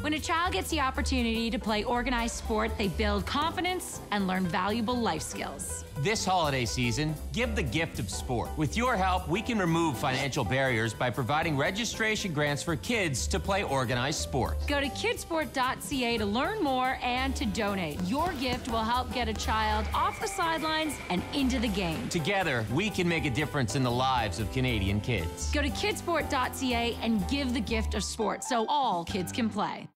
When a child gets the opportunity to play organized sport, they build confidence and learn valuable life skills. This holiday season, give the gift of sport. With your help, we can remove financial barriers by providing registration grants for kids to play organized sport. Go to kidsport.ca to learn more and to donate. Your gift will help get a child off the sidelines and into the game. Together, we can make a difference in the lives of Canadian kids. Go to kidsport.ca and give the gift of sport so all kids can play.